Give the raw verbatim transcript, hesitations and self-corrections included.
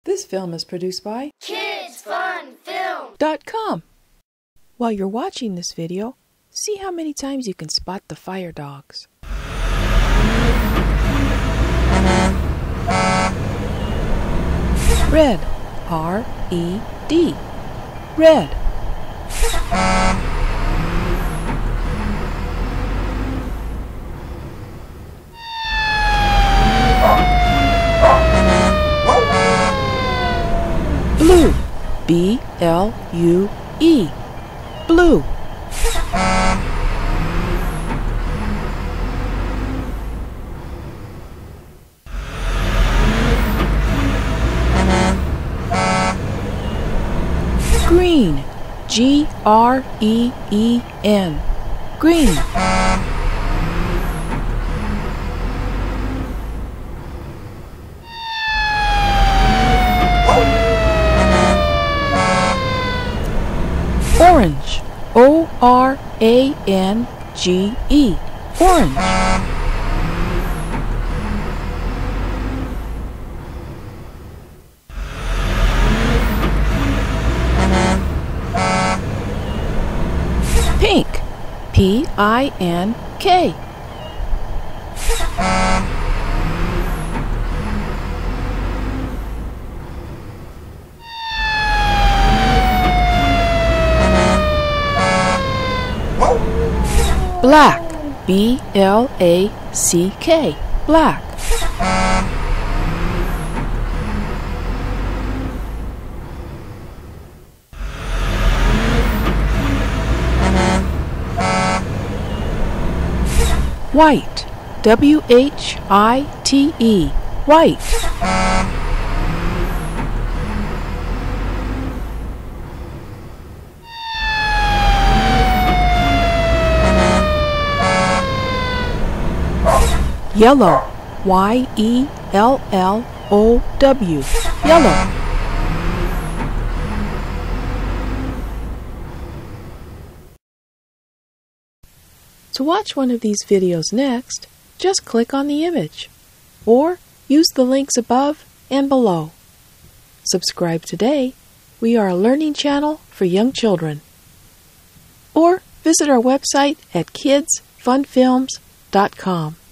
This film is produced by Kids Fun Film dot com. While you're watching this video, see how many times you can spot the fire dogs. Red, R E D, red. Blue, B L U E, blue. Green, G R E E N, green. Orange, O R A N G E, orange. Pink, P I N K. Black, B L A C K, black. White, W H I T E, white. Yellow, Y E L L O W, yellow. To watch one of these videos next, just click on the image, or use the links above and below. Subscribe today. We are a learning channel for young children. Or visit our website at kids fun films dot com.